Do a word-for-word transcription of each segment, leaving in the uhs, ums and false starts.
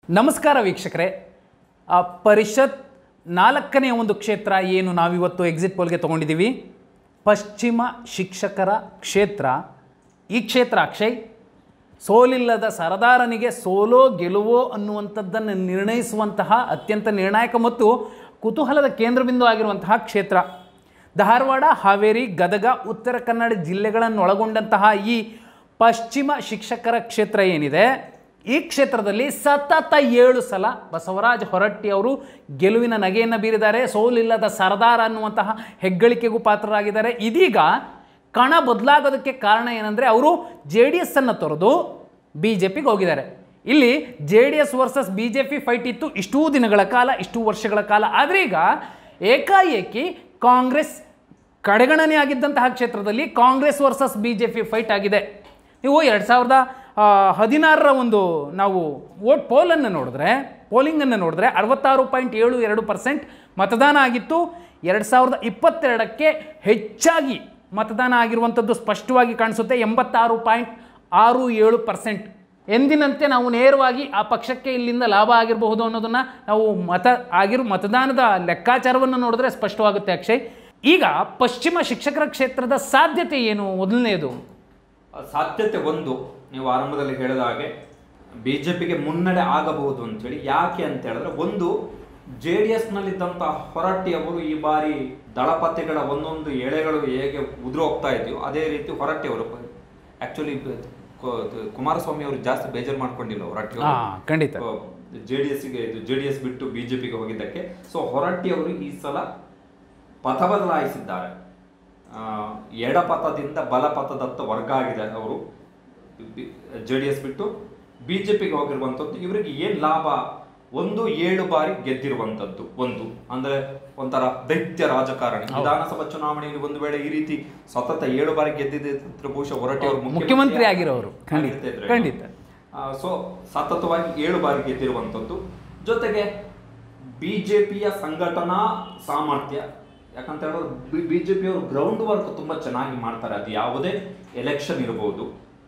ನಮಸ್ಕಾರ ವೀಕ್ಷಕರೇ. ಆ ಪರಿಷತ್ ನಾಲ್ಕನೇ ಒಂದು ಕ್ಷೇತ್ರ ಏನು ನಾವಿವತ್ತು ಎಕ್ಸಿಟ್ ಪೋಲ್ಗೆ ತೊಗೊಂಡಿದ್ದೀವಿ, ಪಶ್ಚಿಮ ಶಿಕ್ಷಕರ ಕ್ಷೇತ್ರ. ಈ ಕ್ಷೇತ್ರ ಅಕ್ಷಯ್ ಸೋಲಿಲ್ಲದ ಸರದಾರನಿಗೆ ಸೋಲೋ ಗೆಲುವೋ ಅನ್ನುವಂಥದ್ದನ್ನು ನಿರ್ಣಯಿಸುವಂತಹ ಅತ್ಯಂತ ನಿರ್ಣಾಯಕ ಮತ್ತು ಕುತೂಹಲದ ಕೇಂದ್ರಬಿಂದು ಆಗಿರುವಂತಹ ಕ್ಷೇತ್ರ. ಧಾರವಾಡ, ಹಾವೇರಿ, ಗದಗ, ಉತ್ತರ ಕನ್ನಡ ಜಿಲ್ಲೆಗಳನ್ನು ಒಳಗೊಂಡಂತಹ ಈ ಪಶ್ಚಿಮ ಶಿಕ್ಷಕರ ಕ್ಷೇತ್ರ ಏನಿದೆ, ಈ ಕ್ಷೇತ್ರದಲ್ಲಿ ಸತತ ಏಳು ಸಲ ಬಸವರಾಜ ಹೊರಟ್ಟಿ ಅವರು ಗೆಲುವಿನ ನಗೆಯನ್ನು ಬೀರಿದ್ದಾರೆ. ಸೋಲಿಲ್ಲದ ಸರದಾರ ಅನ್ನುವಂತಹ ಹೆಗ್ಗಳಿಕೆಗೂ ಪಾತ್ರರಾಗಿದ್ದಾರೆ. ಇದೀಗ ಕಣ ಬದಲಾಗೋದಕ್ಕೆ ಕಾರಣ ಏನಂದರೆ, ಅವರು ಜೆ ಡಿ ಎಸ್ ಅನ್ನು ತೊರೆದು ಬಿ ಜೆ ಪಿಗೆ ಹೋಗಿದ್ದಾರೆ. ಇಲ್ಲಿ J D S versus B J P fight ಇತ್ತು ಇಷ್ಟೂ ದಿನಗಳ ಕಾಲ, ಇಷ್ಟೂ ವರ್ಷಗಳ ಕಾಲ. ಆದರೆ ಈಗ ಏಕಾಏಕಿ ಕಾಂಗ್ರೆಸ್ ಕಡೆಗಣನೆ ಆಗಿದ್ದಂತಹ ಕ್ಷೇತ್ರದಲ್ಲಿ Congress versus B J P fight ಆಗಿದೆ. ನೀವು ಎರಡು ಸಾವಿರದ ಹದಿನಾರರ ಒಂದು ನಾವು ವೋಟ್ ಪೋಲನ್ನು ನೋಡಿದ್ರೆ ಪೋಲಿಂಗನ್ನು ನೋಡಿದ್ರೆ ಅರವತ್ತಾರು ಪಾಯಿಂಟ್ ಏಳು ಎರಡು ಪರ್ಸೆಂಟ್ ಮತದಾನ ಆಗಿತ್ತು. ಎರಡು ಸಾವಿರದ ಇಪ್ಪತ್ತೆರಡಕ್ಕೆ ಹೆಚ್ಚಾಗಿ ಮತದಾನ ಆಗಿರುವಂಥದ್ದು ಸ್ಪಷ್ಟವಾಗಿ ಕಾಣಿಸುತ್ತೆ. ಎಂಬತ್ತಾರು ಪಾಯಿಂಟ್ ಆರು ಏಳು ಪರ್ಸೆಂಟ್. ಎಂದಿನಂತೆ ನಾವು ನೇರವಾಗಿ ಆ ಪಕ್ಷಕ್ಕೆ ಇಲ್ಲಿಂದ ಲಾಭ ಆಗಿರಬಹುದು ಅನ್ನೋದನ್ನು ನಾವು ಮತ ಆಗಿರೋ ಮತದಾನದ ಲೆಕ್ಕಾಚಾರವನ್ನು ನೋಡಿದ್ರೆ ಸ್ಪಷ್ಟವಾಗುತ್ತೆ ಅಕ್ಷಯ್. ಈಗ ಪಶ್ಚಿಮ ಶಿಕ್ಷಕರ ಕ್ಷೇತ್ರದ ಸಾಧ್ಯತೆ ಏನು? ಮೊದಲನೆಯದು ಸಾಧ್ಯತೆ ಒಂದು, ನೀವು ಆರಂಭದಲ್ಲಿ ಹೇಳಿದ ಹಾಗೆ ಬಿ ಜೆ ಪಿಗೆ ಮುನ್ನಡೆ ಆಗಬಹುದು ಅಂತೇಳಿ. ಯಾಕೆ ಅಂತ ಹೇಳಿದ್ರೆ, ಒಂದು ಜೆ ಡಿ ಎಸ್ನಲ್ಲಿದ್ದಂಥ ಹೊರಟ್ಟಿ ಅವರು ಈ ಬಾರಿ ದಳಪತಿಗಳ ಒಂದೊಂದು ಎಳೆಗಳು ಹೇಗೆ ಉದುರು ಹೋಗ್ತಾ ಇದೆಯೋ ಅದೇ ರೀತಿ ಹೊರಟ್ಟಿ ಅವರು ಆ್ಯಕ್ಚುಲಿ ಕುಮಾರಸ್ವಾಮಿ ಅವರು ಜಾಸ್ತಿ ಬೇಜಾರು ಮಾಡ್ಕೊಂಡಿಲ್ಲ ಹೊರಟ್ಟಿ ಅವರು, ಖಂಡಿತ ಜೆ ಡಿ ಎಸ್ಗೆ ಇದು ಜೆ ಡಿ ಎಸ್ ಬಿಟ್ಟು ಬಿ ಜೆ ಪಿಗೆ ಹೋಗಿದ್ದಕ್ಕೆ. ಸೊ ಹೊರಟ್ಟಿ ಅವರು ಈ ಸಲ ಪಥ ಬದಲಾಯಿಸಿದ್ದಾರೆ. ಎಡಪಥದಿಂದ ಬಲಪಥದತ್ತ ವರ್ಗ ಆಗಿದೆ. ಅವರು ಜೆ ಡಿ ಎಸ್ ಬಿಟ್ಟು ಬಿ ಜೆ ಪಿಗೆ ಹೋಗಿರುವಂಥದ್ದು. ಇವರಿಗೆ ಏನು ಲಾಭ? ಒಂದು ಏಳು ಬಾರಿ ಗೆದ್ದಿರುವಂಥದ್ದು, ಒಂದು ಅಂದ್ರೆ ಒಂಥರ ದೈತ್ಯ ರಾಜಕಾರಣಿ. ವಿಧಾನಸಭಾ ಚುನಾವಣೆಯಲ್ಲಿ ಒಂದು ವೇಳೆ ಈ ರೀತಿ ಸತತ ಏಳು ಬಾರಿ ಗೆದ್ದಿದ್ದ ಬಹುಶಃ ಹೊರಟ್ಟಿ ಅವರು ಮುಖ್ಯಮಂತ್ರಿ ಆಗಿರೋರು ಖಂಡಿತ. ಸೊ ಸತತವಾಗಿ ಏಳು ಬಾರಿ ಗೆದ್ದಿರುವಂಥದ್ದು. ಜೊತೆಗೆ ಬಿ ಜೆ ಪಿಯ ಸಂಘಟನಾ ಸಾಮರ್ಥ್ಯ, ಯಾಕಂತ ಹೇಳಿದ್ರೆ ಬಿ ಜೆ ಪಿಯವರು ಗ್ರೌಂಡ್ ವರ್ಕ್ ತುಂಬ ಚೆನ್ನಾಗಿ ಮಾಡ್ತಾರೆ. ಅದು ಯಾವುದೇ ಎಲೆಕ್ಷನ್ ಇರಬಹುದು,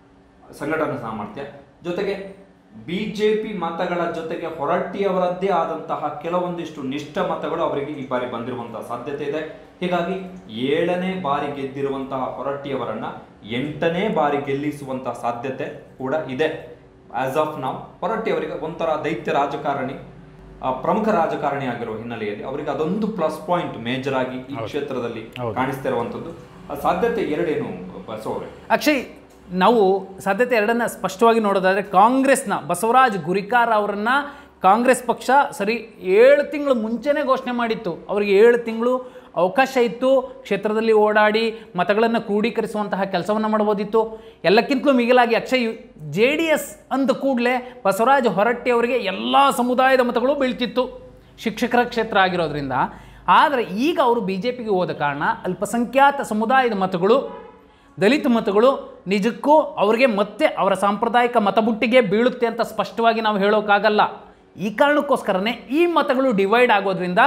ಸಂಘಟನಾ ಸಾಮರ್ಥ್ಯ. ಜೊತೆಗೆ ಬಿ ಜೆ ಪಿ ಮತಗಳ ಜೊತೆಗೆ ಹೊರಟ್ಟಿಯವರದ್ದೇ ಆದಂತಹ ಕೆಲವೊಂದಿಷ್ಟು ನಿಷ್ಠ ಮತಗಳು ಅವರಿಗೆ ಈ ಬಾರಿ ಬಂದಿರುವಂತಹ ಸಾಧ್ಯತೆ ಇದೆ. ಹೀಗಾಗಿ ಏಳನೇ ಬಾರಿ ಗೆದ್ದಿರುವಂತಹ ಹೊರಟ್ಟಿಯವರನ್ನ ಎಂಟನೇ ಬಾರಿ ಗೆಲ್ಲಿಸುವಂತಹ ಸಾಧ್ಯತೆ ಕೂಡ ಇದೆ. ಆಸ್ ಆಫ್ ನಾವು ಹೊರಟ್ಟಿಯವರಿಗೆ ಒಂಥರ ದೈತ್ಯ ರಾಜಕಾರಣಿ, ಪ್ರಮುಖ ರಾಜಕಾರಣಿ ಆಗಿರುವ ಹಿನ್ನೆಲೆಯಲ್ಲಿ ಅವರಿಗೆ ಅದೊಂದು ಪ್ಲಸ್ ಪಾಯಿಂಟ್ ಮೇಜರ್ ಆಗಿ ಈ ಕ್ಷೇತ್ರದಲ್ಲಿ ಕಾಣಿಸ್ತಾ ಇರುವಂಥದ್ದು. ಸಾಧ್ಯತೆ ಎರಡೇನು ಬಸವರೇ? ಅಕ್ಷಯ್, ನಾವು ಸಾಧ್ಯತೆ ಎರಡನ್ನ ಸ್ಪಷ್ಟವಾಗಿ ನೋಡೋದಾದರೆ, ಕಾಂಗ್ರೆಸ್ನ ಬಸವರಾಜ್ ಗುರಿಕಾರ ಅವರನ್ನು ಕಾಂಗ್ರೆಸ್ ಪಕ್ಷ ಸರಿ ಏಳು ತಿಂಗಳು ಮುಂಚೆನೇ ಘೋಷಣೆ ಮಾಡಿತ್ತು. ಅವರಿಗೆ ಏಳು ತಿಂಗಳು ಅವಕಾಶ ಇತ್ತು ಕ್ಷೇತ್ರದಲ್ಲಿ ಓಡಾಡಿ ಮತಗಳನ್ನು ಕ್ರೋಢೀಕರಿಸುವಂತಹ ಕೆಲಸವನ್ನು ಮಾಡ್ಬೋದಿತ್ತು. ಎಲ್ಲಕ್ಕಿಂತಲೂ ಮಿಗಿಲಾಗಿ ಅಕ್ಷಯ್, ಜೆ ಡಿ ಎಸ್ ಅಂದ ಕೂಡಲೇ ಬಸವರಾಜ ಹೊರಟ್ಟಿ ಅವರಿಗೆ ಎಲ್ಲ ಸಮುದಾಯದ ಮತಗಳು ಬೀಳ್ತಿತ್ತು ಶಿಕ್ಷಕರ ಕ್ಷೇತ್ರ ಆಗಿರೋದ್ರಿಂದ. ಆದರೆ ಈಗ ಅವರು ಬಿ ಜೆ ಪಿಗೆ ಹೋದ ಕಾರಣ ಅಲ್ಪಸಂಖ್ಯಾತ ಸಮುದಾಯದ ಮತಗಳು, ದಲಿತ ಮತಗಳು ನಿಜಕ್ಕೂ ಅವರಿಗೆ ಮತ್ತೆ ಅವರ ಸಾಂಪ್ರದಾಯಿಕ ಮತಬುಟ್ಟಿಗೆ ಬೀಳುತ್ತೆ ಅಂತ ಸ್ಪಷ್ಟವಾಗಿ ನಾವು ಹೇಳೋಕ್ಕಾಗಲ್ಲ. ಈ ಕಾರಣಕ್ಕೋಸ್ಕರನೇ ಈ ಮತಗಳು ಡಿವೈಡ್ ಆಗೋದ್ರಿಂದ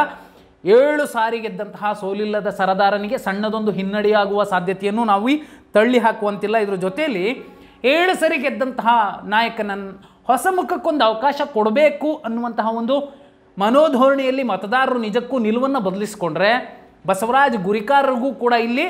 ಏಳು ಸಾರಿ ಗೆದ್ದಂತಹ ಸೋಲಿಲ್ಲದ ಸರದಾರನಿಗೆ ಸಣ್ಣದೊಂದು ಹಿನ್ನಡೆಯಾಗುವ ಸಾಧ್ಯತೆಯನ್ನು ನಾವು ಈ ತಳ್ಳಿ ಹಾಕುವಂತಿಲ್ಲ. ಇದ್ರ ಜೊತೆಯಲ್ಲಿ ಏಳು ಸರಿ ಗೆದ್ದಂತಹ ನಾಯಕನನ್ನು ಹೊಸ ಮುಖಕ್ಕೊಂದು ಅವಕಾಶ ಕೊಡಬೇಕು ಅನ್ನುವಂತಹ ಒಂದು ಮನೋಧೋರಣೆಯಲ್ಲಿ ಮತದಾರರು ನಿಜಕ್ಕೂ ನಿಲುವನ್ನು ಬದಲಿಸಿಕೊಂಡ್ರೆ ಬಸವರಾಜ್ ಗುರಿಕಾರರಿಗೂ ಕೂಡ ಇಲ್ಲಿ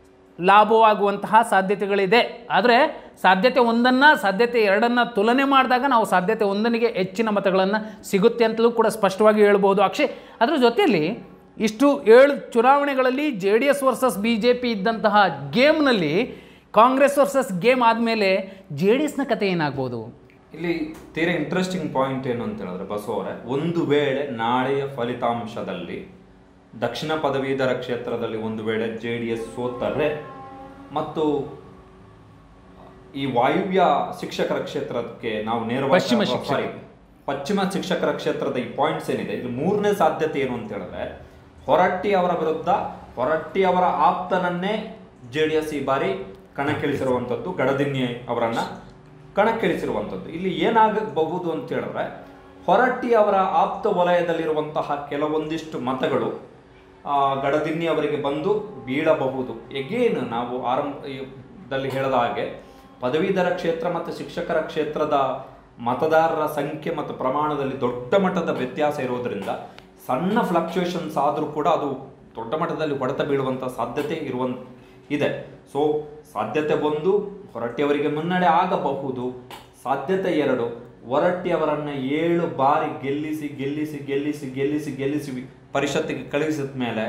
ಲಾಭವಾಗುವಂತಹ ಸಾಧ್ಯತೆಗಳಿದೆ. ಆದರೆ ಸಾಧ್ಯತೆ ಒಂದನ್ನು ಸಾಧ್ಯತೆ ಎರಡನ್ನು ತುಲನೆ ಮಾಡಿದಾಗ ನಾವು ಸಾಧ್ಯತೆ ಒಂದನಿಗೆ ಹೆಚ್ಚಿನ ಮತಗಳನ್ನು ಸಿಗುತ್ತೆ ಅಂತಲೂ ಕೂಡ ಸ್ಪಷ್ಟವಾಗಿ ಹೇಳ್ಬೋದು ಅಕ್ಷಯ್. ಅದರ ಜೊತೆಯಲ್ಲಿ ಇಷ್ಟು ಏಳು ಚುನಾವಣೆಗಳಲ್ಲಿ J D S versus B J P ಇದ್ದಂತಹ ಗೇಮ್ನಲ್ಲಿ ಕಾಂಗ್ರೆಸ್ ವರ್ಸಸ್ ಗೇಮ್ ಆದಮೇಲೆ ಜೆ ಡಿ ಎಸ್ನ ಕತೆ ಏನಾಗ್ಬೋದು? ಇಲ್ಲಿ ತೀರಾ ಇಂಟ್ರೆಸ್ಟಿಂಗ್ ಪಾಯಿಂಟ್ ಏನು ಅಂತ ಹೇಳಿದ್ರೆ ಬಸವರೇ, ಒಂದು ವೇಳೆ ನಾಳೆಯ ಫಲಿತಾಂಶದಲ್ಲಿ ದಕ್ಷಿಣ ಪದವೀಧರ ಕ್ಷೇತ್ರದಲ್ಲಿ ಒಂದು ವೇಳೆ ಜೆ ಡಿ ಎಸ್ ಸೋತರೆ ಮತ್ತು ಈ ವಾಯುವ್ಯ ಶಿಕ್ಷಕರ ಕ್ಷೇತ್ರಕ್ಕೆ ನಾವು ನೇರವಾಗಿ ಸಾರಿ ಪಶ್ಚಿಮ ಶಿಕ್ಷಕರ ಕ್ಷೇತ್ರದ ಈ ಪಾಯಿಂಟ್ಸ್ ಏನಿದೆ, ಇದು ಮೂರನೇ ಸಾಧ್ಯತೆ ಏನು ಅಂತ ಹೇಳಿದ್ರೆ, ಹೊರಟ್ಟಿ ಅವರ ವಿರುದ್ಧ ಹೊರಟ್ಟಿ ಅವರ ಆಪ್ತನನ್ನೇ ಜೆ ಡಿ ಎಸ್ ಈ ಬಾರಿ ಕಣಕ್ಕಿಳಿಸಿರುವಂಥದ್ದು, ಗಡದಿನ್ನಿ ಅವರನ್ನ ಕಣಕ್ಕಿಳಿಸಿರುವಂಥದ್ದು. ಇಲ್ಲಿ ಏನಾಗಬಹುದು ಅಂತ ಹೇಳಿದ್ರೆ, ಹೊರಟ್ಟಿ ಅವರ ಆಪ್ತ ವಲಯದಲ್ಲಿರುವಂತಹ ಕೆಲವೊಂದಿಷ್ಟು ಮತಗಳು ಗಡದಿನ್ನಿ ಅವರಿಗೆ ಬಂದು ಬೀಳಬಹುದು. ಎಗೇನ್ ನಾವು ಆರಂಭದಲ್ಲಿ ಹೇಳಿದ ಹಾಗೆ ಪದವೀಧರ ಕ್ಷೇತ್ರ ಮತ್ತು ಶಿಕ್ಷಕರ ಕ್ಷೇತ್ರದ ಮತದಾರರ ಸಂಖ್ಯೆ ಮತ್ತು ಪ್ರಮಾಣದಲ್ಲಿ ದೊಡ್ಡ ಮಟ್ಟದ ವ್ಯತ್ಯಾಸ ಇರೋದ್ರಿಂದ ಸಣ್ಣ ಫ್ಲಕ್ಚುಯೇಷನ್ಸ್ ಆದರೂ ಕೂಡ ಅದು ದೊಡ್ಡ ಮಟ್ಟದಲ್ಲಿ ಹೊಡೆತ ಬೀಳುವಂಥ ಸಾಧ್ಯತೆ ಇರುವ ಇದೆ. ಸೊ ಸಾಧ್ಯತೆ ಒಂದು, ಹೊರಟ್ಟಿಯವರಿಗೆ ಮುನ್ನಡೆ ಆಗಬಹುದು. ಸಾಧ್ಯತೆ ಎರಡು, ಹೊರಟ್ಟಿಯವರನ್ನ ಏಳು ಬಾರಿ ಗೆಲ್ಲಿಸಿ ಗೆಲ್ಲಿಸಿ ಗೆಲ್ಲಿಸಿ ಗೆಲ್ಲಿಸಿ ಗೆಲ್ಲಿಸಿ ಪರಿಷತ್ತಿಗೆ ಕಳುಹಿಸಿದ ಮೇಲೆ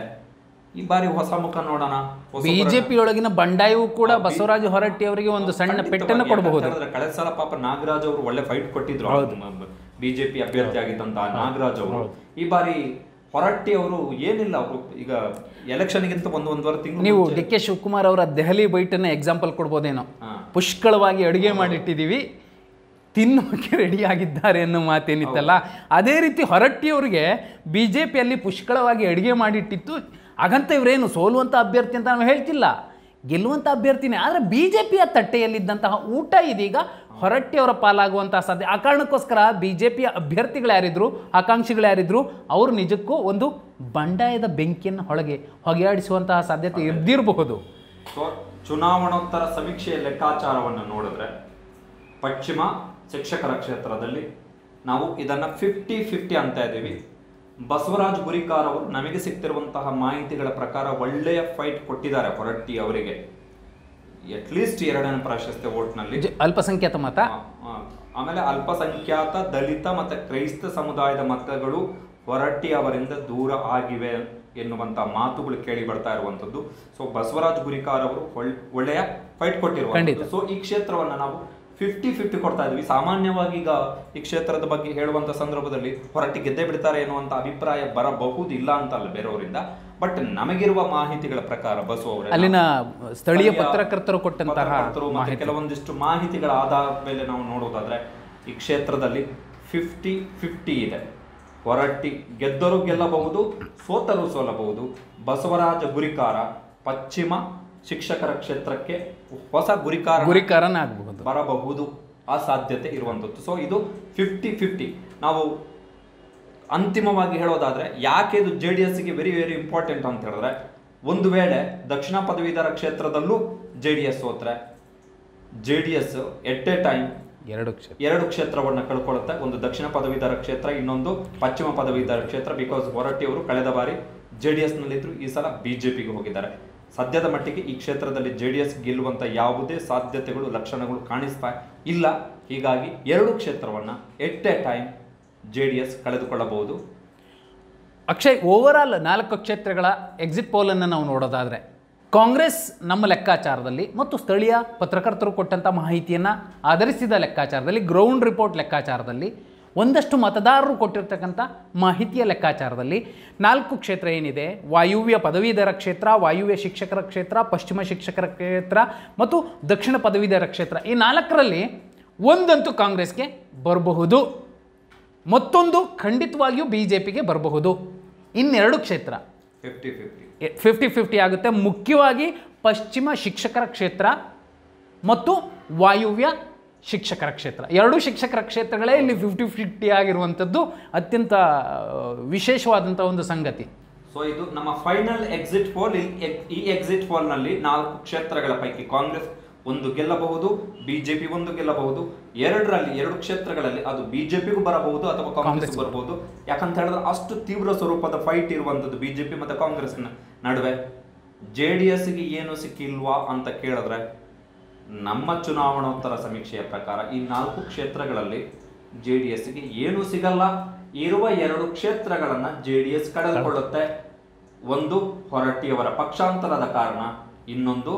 ಈ ಬಾರಿ ಹೊಸ ಮುಖ ನೋಡೋಣ. ಬಿಜೆಪಿ ಒಳಗಿನ ಬಂಡಾಯವೂ ಕೂಡ ಬಸವರಾಜ ಹೊರಟ್ಟಿ ಅವರಿಗೆ ಒಂದು ಸಣ್ಣ ಪೆಟ್ಟನ್ನು ಕೊಡಬಹುದು. ಕಳೆದ ಸಲ ಪಾಪ ನಾಗರಾಜ್ ಅವರು ಒಳ್ಳೆ ಫೈಟ್ ಕೊಟ್ಟಿದ್ರು, ಬಿಜೆಪಿ ಅಭ್ಯರ್ಥಿ ಆಗಿದ್ದಂತ ನಾಗರಾಜ್ ಅವರು. ಈ ಬಾರಿ ಹೊರಟ್ಟಿ ಅವರು ಏನಿಲ್ಲ, ಅವರು ಈಗ ಎಲೆಕ್ಷನ್ಗಿಂತ ಒಂದು ಒಂದೂವರೆ ತಿಂಗಳು ನೀವು ಡಿ ಕೆ ಶಿವಕುಮಾರ್ ಅವರ ದೆಹಲಿ ಬೈಟನ್ನ ಎಕ್ಸಾಂಪಲ್ ಕೊಡ್ಬೋದೇನೋ. ಪುಷ್ಕಳವಾಗಿ ಅಡುಗೆ ಮಾಡಿಟ್ಟಿದ್ದೀವಿ, ತಿನ್ನೋಕೆ ರೆಡಿ ಆಗಿದ್ದಾರೆ ಅನ್ನೋ ಮಾತೇನಿತ್ತಲ್ಲ, ಅದೇ ರೀತಿ ಹೊರಟ್ಟಿಯವರಿಗೆ ಬಿ ಜೆ ಪಿಯಲ್ಲಿ ಪುಷ್ಕಳವಾಗಿ ಅಡುಗೆ ಮಾಡಿಟ್ಟಿತ್ತು. ಹಾಗಂತ ಇವರೇನು ಸೋಲುವಂಥ ಅಭ್ಯರ್ಥಿ ಅಂತ ನಾವು ಹೇಳ್ತಿಲ್ಲ, ಗೆಲ್ಲುವಂಥ ಅಭ್ಯರ್ಥಿನೇ. ಆದರೆ ಬಿ ಜೆ ಪಿಯ ತಟ್ಟೆಯಲ್ಲಿದ್ದಂತಹ ಊಟ ಇದೀಗ ಹೊರಟ್ಟಿಯವರ ಪಾಲಾಗುವಂತಹ ಸಾಧ್ಯ. ಆ ಕಾರಣಕ್ಕೋಸ್ಕರ ಬಿ ಜೆ ಪಿಯ ಅಭ್ಯರ್ಥಿಗಳು ಯಾರಿದ್ರು, ಆಕಾಂಕ್ಷಿಗಳು ಯಾರಿದ್ರು, ಅವರು ನಿಜಕ್ಕೂ ಒಂದು ಬಂಡಾಯದ ಬೆಂಕಿಯನ್ನು ಹೊಳಗೆ ಹೊಗೆಯಾಡಿಸುವಂತಹ ಸಾಧ್ಯತೆ ಇದ್ದಿರಬಹುದು. ಸೊ ಚುನಾವಣೋತ್ತರ ಸಮೀಕ್ಷೆಯ ಲೆಕ್ಕಾಚಾರವನ್ನು ನೋಡಿದ್ರೆ ಪಶ್ಚಿಮ ಶಿಕ್ಷಕರ ಕ್ಷೇತ್ರದಲ್ಲಿ ನಾವು ಇದನ್ನು ಫಿಫ್ಟಿ ಫಿಫ್ಟಿ ಅಂತ ಇದ್ದೀವಿ. ಬಸವರಾಜ್ ಗುರಿಕಾರ್ ಅವರು ನಮಗೆ ಸಿಗ್ತಿರುವಂತಹ ಮಾಹಿತಿಗಳ ಪ್ರಕಾರ ಒಳ್ಳೆಯ ಫೈಟ್ ಕೊಟ್ಟಿದ್ದಾರೆ ಹೊರಟ್ಟಿ ಅವರಿಗೆ. ಅಟ್ಲೀಸ್ಟ್ ಎರಡನೇ ಪ್ರಾಶಸ್ತ್ಯ ವೋಟ್ನಲ್ಲಿ ಅಲ್ಪಸಂಖ್ಯಾತ ಮತ, ಆಮೇಲೆ ಅಲ್ಪಸಂಖ್ಯಾತ ದಲಿತ ಮತ್ತು ಕ್ರೈಸ್ತ ಸಮುದಾಯದ ಮತಗಳು ಹೊರಟ್ಟಿ ಅವರಿಂದ ದೂರ ಆಗಿವೆ ಎನ್ನುವಂತ ಮಾತುಗಳು ಕೇಳಿ ಬರ್ತಾ ಇರುವಂತದ್ದು. ಸೊ ಬಸವರಾಜ್ ಗುರಿಕಾರ್ ಅವರು ಒಳ್ಳೆಯ ಫೈಟ್ ಕೊಟ್ಟಿರುವಂತದ್ದು. ಸೊ ಈ ಕ್ಷೇತ್ರವನ್ನ ನಾವು ಫಿಫ್ಟಿ ಫಿಫ್ಟಿ ಕೊಡ್ತಾ ಇದ್ವಿ. ಸಾಮಾನ್ಯವಾಗಿ ಈಗ ಈ ಕ್ಷೇತ್ರದ ಬಗ್ಗೆ ಹೇಳುವಂತ ಸಂದರ್ಭದಲ್ಲಿ ಹೊರಟ್ಟಿ ಗೆದ್ದೆ ಬಿಡ್ತಾರೆ ಎನ್ನುವಂತ ಅಭಿಪ್ರಾಯ ಬರಬಹುದು, ಇಲ್ಲ ಅಂತಲ್ಲ ಬೇರೆಯವರಿಂದ. ಬಟ್ ನಮಗಿರುವ ಮಾಹಿತಿಗಳ ಪ್ರಕಾರ ಬಸವ ಅವರ ಅಲ್ಲಿನ ಸ್ಥಳೀಯ ಪತ್ರಕರ್ತರು ಕೊಟ್ಟಂತಹ ಮತ್ತೆ ಕೆಲವೊಂದಿಷ್ಟು ಮಾಹಿತಿಗಳ ಆಧಾರದ ಮೇಲೆ ನಾವು ನೋಡೋದಾದ್ರೆ ಈ ಕ್ಷೇತ್ರದಲ್ಲಿ ಫಿಫ್ಟಿ ಫಿಫ್ಟಿ ಇದೆ. ಹೊರಟ್ಟಿ ಗೆದ್ದರೂ ಗೆಲ್ಲಬಹುದು, ಸೋತರೂ ಸೋಲಬಹುದು. ಬಸವರಾಜ ಗುರಿಕಾರ ಪಶ್ಚಿಮ ಶಿಕ್ಷಕರ ಕ್ಷೇತ್ರಕ್ಕೆ ಹೊಸ ಗುರಿಕಾರ ಗುರಿಕಾರನ ಆಗಬಹುದು ಬರಬಹುದು, ಆ ಸಾಧ್ಯತೆ ಇರುವಂಥದ್ದು. ಸೊ ಇದು ಫಿಫ್ಟಿ ಫಿಫ್ಟಿ. ನಾವು ಅಂತಿಮವಾಗಿ ಹೇಳೋದಾದ್ರೆ ಯಾಕೆ ಇದು ಜೆ ಡಿ ಎಸ್ಗೆ ವೆರಿ ವೆರಿ ಇಂಪಾರ್ಟೆಂಟ್ ಅಂತ ಹೇಳಿದ್ರೆ, ಒಂದು ವೇಳೆ ದಕ್ಷಿಣ ಪದವೀಧರ ಕ್ಷೇತ್ರದಲ್ಲೂ ಜೆ ಡಿ ಎಸ್ ಸೋತ್ರೆ J D S at a time ಎರಡು ಎರಡು ಕ್ಷೇತ್ರವನ್ನು ಕಳ್ಕೊಳ್ಳುತ್ತೆ. ಒಂದು ದಕ್ಷಿಣ ಪದವೀಧರ ಕ್ಷೇತ್ರ, ಇನ್ನೊಂದು ಪಶ್ಚಿಮ ಪದವೀಧರ ಕ್ಷೇತ್ರ. ಬಿಕಾಸ್ ಹೊರಟ್ಟಿ ಅವರು ಕಳೆದ ಬಾರಿ ಜೆ ಡಿ ಎಸ್ ನಲ್ಲಿದ್ರು, ಈ ಸಲ ಬಿಜೆಪಿಗೆ ಹೋಗಿದ್ದಾರೆ. ಸದ್ಯದ ಮಟ್ಟಿಗೆ ಈ ಕ್ಷೇತ್ರದಲ್ಲಿ ಜೆ ಡಿ ಎಸ್ ಗೆಲ್ಲುವಂತ ಯಾವುದೇ ಸಾಧ್ಯತೆಗಳು ಲಕ್ಷಣಗಳು ಕಾಣಿಸ್ತಾ ಇಲ್ಲ. ಹೀಗಾಗಿ ಎರಡು ಕ್ಷೇತ್ರವನ್ನ at a time J D S ಕಳೆದುಕೊಳ್ಳಬಹುದು. ಅಕ್ಷಯ್, ಓವರ್ ಆಲ್ ನಾಲ್ಕು ಕ್ಷೇತ್ರಗಳ ಎಕ್ಸಿಟ್ ಪೋಲನ್ನು ನಾವು ನೋಡೋದಾದರೆ ಕಾಂಗ್ರೆಸ್ ನಮ್ಮ ಲೆಕ್ಕಾಚಾರದಲ್ಲಿ ಮತ್ತು ಸ್ಥಳೀಯ ಪತ್ರಕರ್ತರು ಕೊಟ್ಟಂಥ ಮಾಹಿತಿಯನ್ನು ಆಧರಿಸಿದ ಲೆಕ್ಕಾಚಾರದಲ್ಲಿ, ಗ್ರೌಂಡ್ ರಿಪೋರ್ಟ್ ಲೆಕ್ಕಾಚಾರದಲ್ಲಿ, ಒಂದಷ್ಟು ಮತದಾರರು ಕೊಟ್ಟಿರ್ತಕ್ಕಂಥ ಮಾಹಿತಿಯ ಲೆಕ್ಕಾಚಾರದಲ್ಲಿ ನಾಲ್ಕು ಕ್ಷೇತ್ರ ಏನಿದೆ, ವಾಯುವ್ಯ ಪದವೀಧರ ಕ್ಷೇತ್ರ, ವಾಯುವ್ಯ ಶಿಕ್ಷಕರ ಕ್ಷೇತ್ರ, ಪಶ್ಚಿಮ ಶಿಕ್ಷಕರ ಕ್ಷೇತ್ರ ಮತ್ತು ದಕ್ಷಿಣ ಪದವೀಧರ ಕ್ಷೇತ್ರ, ಈ ನಾಲ್ಕರಲ್ಲಿ ಒಂದಂತೂ ಕಾಂಗ್ರೆಸ್ಗೆ ಬರಬಹುದು, ಮತ್ತೊಂದು ಖಂಡಿತವಾಗಿಯೂ ಬಿ ಜೆ ಪಿಗೆ ಬರಬಹುದು. ಇನ್ನೆರಡು ಕ್ಷೇತ್ರ ಫಿಫ್ಟಿ ಫಿಫ್ಟಿ ಫಿಫ್ಟಿ ಫಿಫ್ಟಿ ಆಗುತ್ತೆ. ಮುಖ್ಯವಾಗಿ ಪಶ್ಚಿಮ ಶಿಕ್ಷಕರ ಕ್ಷೇತ್ರ ಮತ್ತು ವಾಯುವ್ಯ ಶಿಕ್ಷಕರ ಕ್ಷೇತ್ರ, ಎರಡೂ ಶಿಕ್ಷಕರ ಕ್ಷೇತ್ರಗಳೇ ಇಲ್ಲಿ ಫಿಫ್ಟಿ ಫಿಫ್ಟಿ ಆಗಿರುವಂಥದ್ದು ಅತ್ಯಂತ ವಿಶೇಷವಾದಂಥ ಒಂದು ಸಂಗತಿ. ಸೊ ಇದು ನಮ್ಮ ಫೈನಲ್ ಎಕ್ಸಿಟ್ ಪೋಲ್. ಈ ಎಕ್ಸಿಟ್ ಪೋಲ್ ನಲ್ಲಿ ನಾಲ್ಕು ಕ್ಷೇತ್ರಗಳ ಪೈಕಿ ಕಾಂಗ್ರೆಸ್ ಒಂದು ಗೆಲ್ಲಬಹುದು, ಬಿಜೆಪಿ ಒಂದು ಗೆಲ್ಲಬಹುದು. ಎರಡರಲ್ಲಿ ಎರಡು ಕ್ಷೇತ್ರಗಳಲ್ಲಿ ಅದು ಬಿಜೆಪಿಗೂ ಬರಬಹುದು ಅಥವಾ ಕಾಂಗ್ರೆಸ್ ಬರಬಹುದು. ಯಾಕಂತ ಹೇಳಿದ್ರೆ ಅಷ್ಟು ತೀವ್ರ ಸ್ವರೂಪದ ಫೈಟ್ ಇರುವಂತದ್ದು ಬಿಜೆಪಿ ಮತ್ತೆ ಕಾಂಗ್ರೆಸ್ ನಡುವೆ. ಜೆ ಡಿ ಎಸ್ಗೆ ಏನು ಸಿಕ್ಕಿಲ್ವಾ ಅಂತ ಕೇಳಿದ್ರೆ, ನಮ್ಮ ಚುನಾವಣೋತ್ತರ ಸಮೀಕ್ಷೆಯ ಪ್ರಕಾರ ಈ ನಾಲ್ಕು ಕ್ಷೇತ್ರಗಳಲ್ಲಿ ಜೆ ಡಿ ಎಸ್ಗೆ ಏನೂ ಸಿಗಲ್ಲ. ಇರುವ ಎರಡು ಕ್ಷೇತ್ರಗಳನ್ನ ಜೆ ಡಿ ಎಸ್ ಕಳೆದುಕೊಳ್ಳುತ್ತೆ. ಒಂದು ಹೊರಟ್ಟಿಯವರ ಪಕ್ಷಾಂತರದ ಕಾರಣ, ಇನ್ನೊಂದು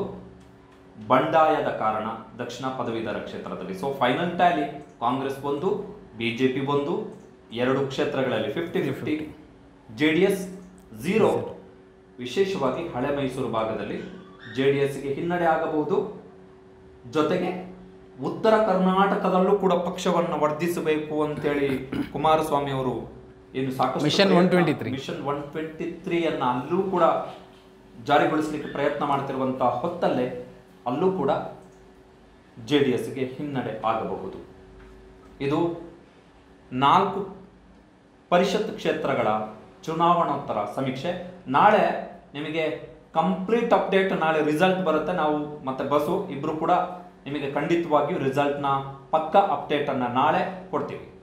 ಬಂಡಾಯದ ಕಾರಣ ದಕ್ಷಿಣ ಪದವೀಧರ ಕ್ಷೇತ್ರದಲ್ಲಿ. ಸೊ ಫೈನಲ್ ಟ್ಯಾಲಿ ಕಾಂಗ್ರೆಸ್ ಒಂದು, ಬಿಜೆಪಿ ಒಂದು, ಎರಡು ಕ್ಷೇತ್ರಗಳಲ್ಲಿ fifty fifty, J D S zero. ವಿಶೇಷವಾಗಿ ಹಳೆ ಮೈಸೂರು ಭಾಗದಲ್ಲಿ ಜೆ ಡಿ ಎಸ್ಗೆ ಹಿನ್ನಡೆ ಆಗಬಹುದು. ಜೊತೆಗೆ ಉತ್ತರ ಕರ್ನಾಟಕದಲ್ಲೂ ಕೂಡ ಪಕ್ಷವನ್ನು ವರ್ಧಿಸಬೇಕು ಅಂತೇಳಿ ಕುಮಾರಸ್ವಾಮಿ ಅವರು ಏನು ಸಾಕಷ್ಟು mission one twenty three mission one twenty three ಅನ್ನ ಅಲ್ಲೂ ಕೂಡ ಜಾರಿಗೊಳಿಸಲಿಕ್ಕೆ ಪ್ರಯತ್ನ ಮಾಡ್ತಿರುವಂತಹ ಹೊತ್ತಲ್ಲೇ ಅಲ್ಲೂ ಕೂಡ ಜೆ ಡಿ ಎಸ್ಗೆ ಹಿನ್ನಡೆ ಆಗಬಹುದು. ಇದು ನಾಲ್ಕು ಪರಿಷತ್ ಕ್ಷೇತ್ರಗಳ ಚುನಾವಣೋತ್ತರ ಸಮೀಕ್ಷೆ. ನಾಳೆ ನಿಮಗೆ ಕಂಪ್ಲೀಟ್ ಅಪ್ಡೇಟ್, ನಾಳೆ ರಿಸಲ್ಟ್ ಬರುತ್ತೆ. ನಾವು ಮತ್ತೆ ಬಸು ಇಬ್ರು ಕೂಡ ನಿಮಗೆ ಖಂಡಿತವಾಗಿಯೂ ರಿಸಲ್ಟ್ನ ಪಕ್ಕ ಅಪ್ಡೇಟನ್ನು ನಾಳೆ ಕೊಡ್ತೀವಿ.